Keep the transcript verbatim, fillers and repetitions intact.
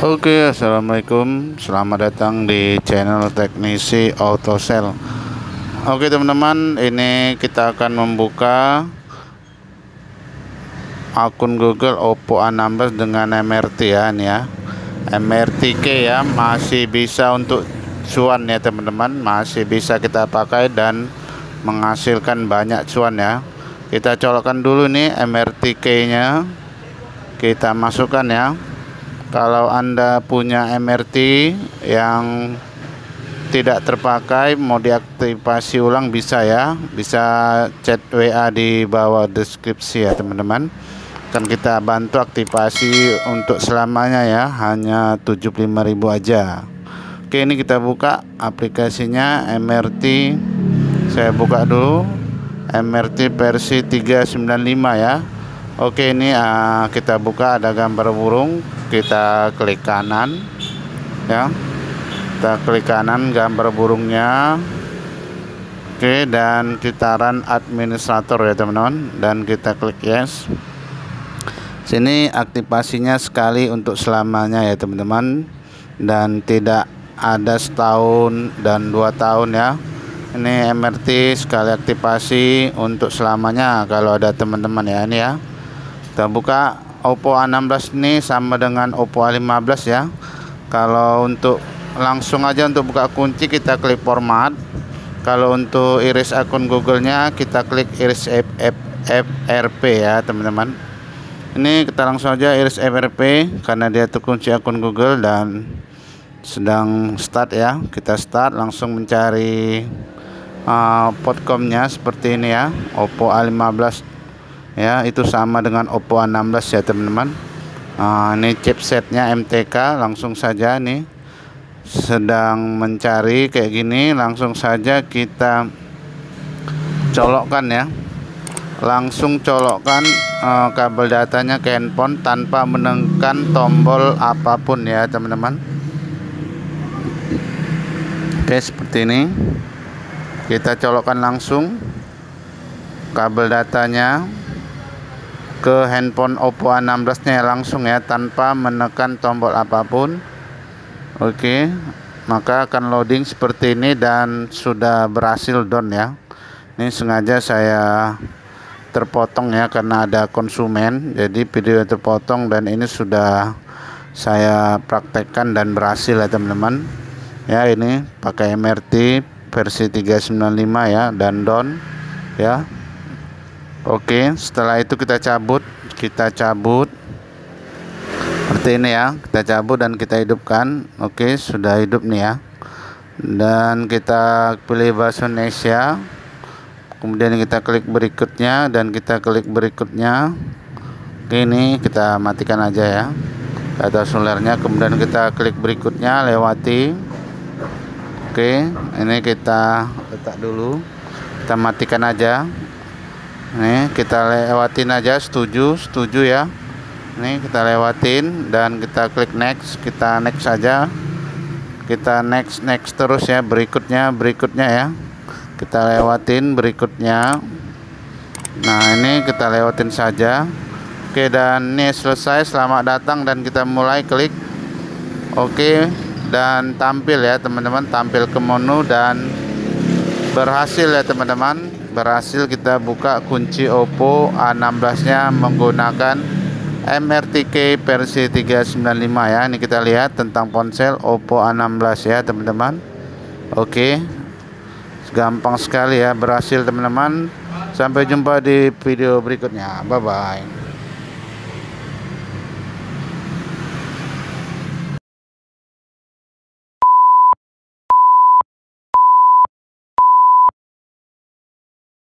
Oke, assalamualaikum. Selamat datang di channel Teknisi Autosel. Oke teman-teman, ini kita akan membuka akun Google Oppo A enam belas dengan M R T ya, ini ya, M R T K ya, masih bisa untuk cuan ya teman-teman, masih bisa kita pakai dan menghasilkan banyak cuan ya. Kita colokkan dulu nih M R T K nya, kita masukkan ya. Kalau Anda punya M R T yang tidak terpakai, mau diaktifasi ulang bisa ya, bisa chat W A di bawah deskripsi ya teman-teman. Kan kita bantu aktifasi untuk selamanya ya, hanya tujuh puluh lima ribu aja. Oke, ini kita buka aplikasinya M R T. Saya buka dulu M R T versi tiga sembilan lima ya. Oke, ini uh, kita buka, ada gambar burung, kita klik kanan ya, kita klik kanan gambar burungnya. Oke, dan kita run administrator ya teman-teman, dan kita klik yes. Sini aktivasinya sekali untuk selamanya ya teman-teman, dan tidak ada setahun dan dua tahun ya. Ini M R T sekali aktivasi untuk selamanya kalau ada teman-teman ya, ini ya. Kita buka Oppo A enam belas ini sama dengan Oppo A lima belas ya. Kalau untuk langsung aja untuk buka kunci kita klik format. Kalau untuk iris akun Google-nya kita klik iris F R P ya teman-teman. Ini kita langsung aja iris F R P karena dia terkunci akun Google dan sedang start ya. Kita start, langsung mencari uh, potcom-nya seperti ini ya, Oppo A lima belas ya, itu sama dengan Oppo A enam belas ya teman-teman. Nah, ini chipsetnya M T K, langsung saja nih sedang mencari kayak gini, langsung saja kita colokkan ya, langsung colokkan uh, kabel datanya ke handphone tanpa menekan tombol apapun ya teman-teman. Oke, seperti ini kita colokkan langsung kabel datanya ke handphone Oppo A enam belas nya langsung ya, tanpa menekan tombol apapun. Oke, maka akan loading seperti ini dan sudah berhasil down ya. Ini sengaja saya terpotong ya karena ada konsumen, jadi video terpotong dan ini sudah saya praktekkan dan berhasil ya teman-teman ya. Ini pakai M R T versi tiga sembilan lima ya, dan down ya. Oke, setelah itu kita cabut, kita cabut seperti ini ya, kita cabut dan kita hidupkan. Oke, sudah hidup nih ya, dan kita pilih bahasa Indonesia, kemudian kita klik berikutnya dan kita klik berikutnya. Oke, ini kita matikan aja ya data solarnya, kemudian kita klik berikutnya, lewati. Oke, ini kita letak dulu, kita matikan aja. Nih kita lewatin aja, setuju setuju ya. Nih kita lewatin dan kita klik next, kita next saja, kita next next terus ya, berikutnya berikutnya ya, kita lewatin berikutnya. Nah ini kita lewatin saja. Oke, dan ini selesai, selamat datang, dan kita mulai klik oke, dan tampil ya teman-teman, tampil ke menu dan berhasil ya teman-teman, berhasil kita buka kunci Oppo A enam belas nya menggunakan M R T K versi tiga sembilan lima ya. Ini kita lihat tentang ponsel Oppo A enam belas ya teman-teman. Oke, gampang sekali ya, berhasil teman-teman. Sampai jumpa di video berikutnya, bye bye.